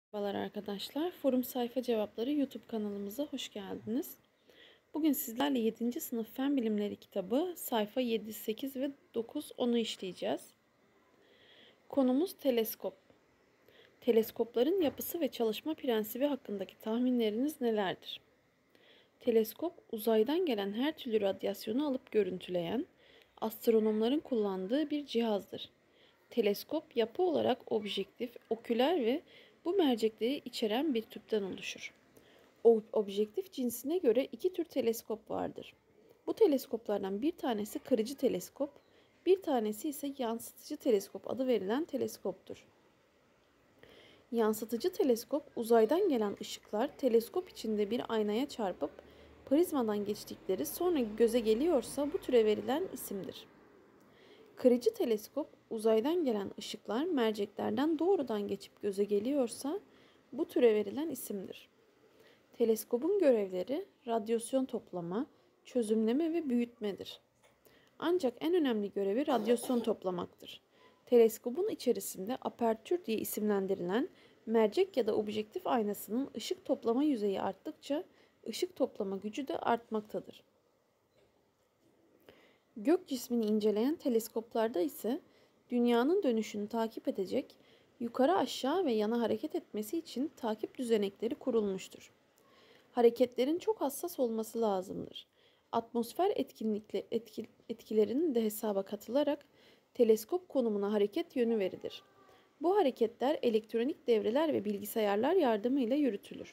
Merhabalar arkadaşlar. Forum Sayfa Cevapları YouTube kanalımıza hoş geldiniz. Bugün sizlerle 7. sınıf Fen Bilimleri kitabı sayfa 7, 8 ve 9 onu işleyeceğiz. Konumuz teleskop. Teleskopların yapısı ve çalışma prensibi hakkındaki tahminleriniz nelerdir? Teleskop, uzaydan gelen her türlü radyasyonu alıp görüntüleyen, astronomların kullandığı bir cihazdır. Teleskop yapı olarak objektif, oküler ve bu mercekleri içeren bir tüpten oluşur. Objektif cinsine göre iki tür teleskop vardır. Bu teleskoplardan bir tanesi kırıcı teleskop, bir tanesi ise yansıtıcı teleskop adı verilen teleskoptur. Yansıtıcı teleskop, uzaydan gelen ışıklar teleskop içinde bir aynaya çarpıp prizmadan geçtikleri sonra göze geliyorsa bu türe verilen isimdir. Kırıcı teleskop, uzaydan gelen ışıklar merceklerden doğrudan geçip göze geliyorsa bu türe verilen isimdir. Teleskobun görevleri radyasyon toplama, çözümleme ve büyütmedir. Ancak en önemli görevi radyasyon toplamaktır. Teleskobun içerisinde apertür diye isimlendirilen mercek ya da objektif aynasının ışık toplama yüzeyi arttıkça ışık toplama gücü de artmaktadır. Gök cismini inceleyen teleskoplarda ise dünyanın dönüşünü takip edecek, yukarı aşağı ve yana hareket etmesi için takip düzenekleri kurulmuştur. Hareketlerin çok hassas olması lazımdır. Atmosfer etkilerinin de hesaba katılarak teleskop konumuna hareket yönü verilir. Bu hareketler elektronik devreler ve bilgisayarlar yardımıyla yürütülür.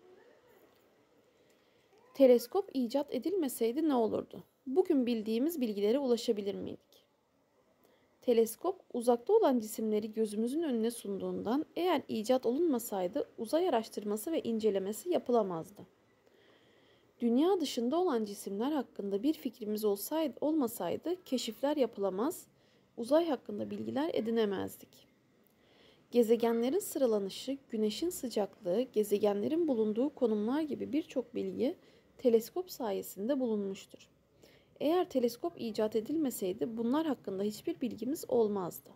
Teleskop icat edilmeseydi ne olurdu? Bugün bildiğimiz bilgilere ulaşabilir miydik? Teleskop uzakta olan cisimleri gözümüzün önüne sunduğundan eğer icat olunmasaydı uzay araştırması ve incelemesi yapılamazdı. Dünya dışında olan cisimler hakkında bir fikrimiz olmasaydı keşifler yapılamaz, uzay hakkında bilgiler edinemezdik. Gezegenlerin sıralanışı, güneşin sıcaklığı, gezegenlerin bulunduğu konumlar gibi birçok bilgi teleskop sayesinde bulunmuştur. Eğer teleskop icat edilmeseydi bunlar hakkında hiçbir bilgimiz olmazdı.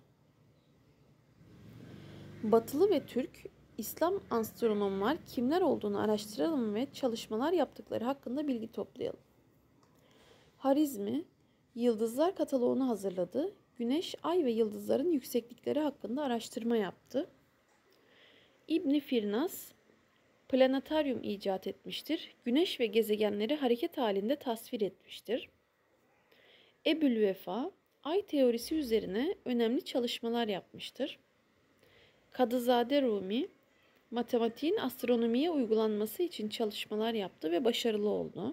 Batılı ve Türk, İslam astronomlar kimler olduğunu araştıralım ve çalışmalar yaptıkları hakkında bilgi toplayalım. Harizmi, yıldızlar kataloğunu hazırladı. Güneş, ay ve yıldızların yükseklikleri hakkında araştırma yaptı. İbn Firnas, planetaryum icat etmiştir. Güneş ve gezegenleri hareket halinde tasvir etmiştir. Ebu'l-Vefa, ay teorisi üzerine önemli çalışmalar yapmıştır. Kadızade Rumi, matematiğin astronomiye uygulanması için çalışmalar yaptı ve başarılı oldu.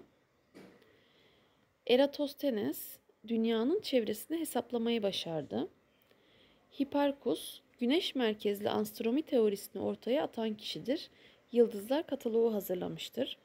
Eratosthenes, dünyanın çevresini hesaplamayı başardı. Hipparchus, güneş merkezli astronomi teorisini ortaya atan kişidir. Yıldızlar kataloğu hazırlamıştır.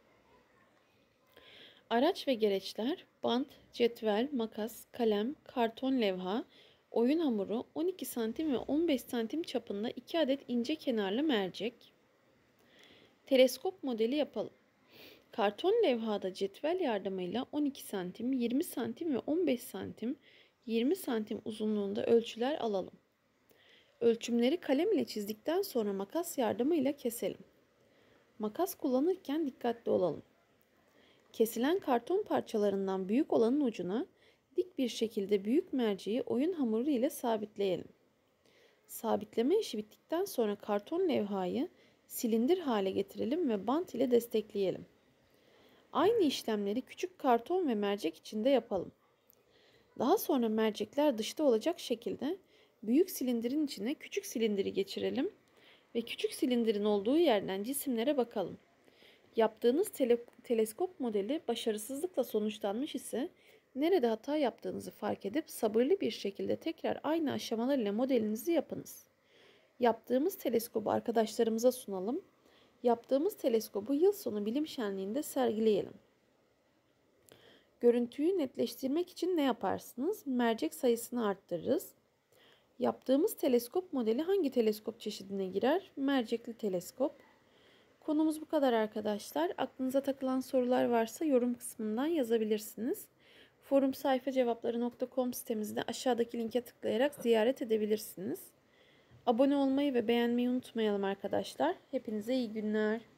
Araç ve gereçler, bant, cetvel, makas, kalem, karton levha, oyun hamuru, 12 santim ve 15 santim çapında 2 adet ince kenarlı mercek. Teleskop modeli yapalım. Karton levhada cetvel yardımıyla 12 santim, 20 santim ve 15 santim, 20 santim uzunluğunda ölçüler alalım. Ölçümleri kalem ile çizdikten sonra makas yardımıyla keselim. Makas kullanırken dikkatli olalım. Kesilen karton parçalarından büyük olanın ucuna dik bir şekilde büyük merceği oyun hamuru ile sabitleyelim. Sabitleme işi bittikten sonra karton levhayı silindir hale getirelim ve bant ile destekleyelim. Aynı işlemleri küçük karton ve mercek içinde yapalım. Daha sonra mercekler dışta olacak şekilde büyük silindirin içine küçük silindiri geçirelim ve küçük silindirin olduğu yerden cisimlere bakalım. Yaptığınız teleskop modeli başarısızlıkla sonuçlanmış ise nerede hata yaptığınızı fark edip sabırlı bir şekilde tekrar aynı aşamalar ile modelinizi yapınız. Yaptığımız teleskobu arkadaşlarımıza sunalım. Yaptığımız teleskobu yıl sonu bilim şenliğinde sergileyelim. Görüntüyü netleştirmek için ne yaparsınız? Mercek sayısını arttırırız. Yaptığımız teleskop modeli hangi teleskop çeşidine girer? Mercekli teleskop. Konumuz bu kadar arkadaşlar. Aklınıza takılan sorular varsa yorum kısmından yazabilirsiniz. Forumsayfacevapları.com sitemizde aşağıdaki linke tıklayarak ziyaret edebilirsiniz. Abone olmayı ve beğenmeyi unutmayalım arkadaşlar. Hepinize iyi günler.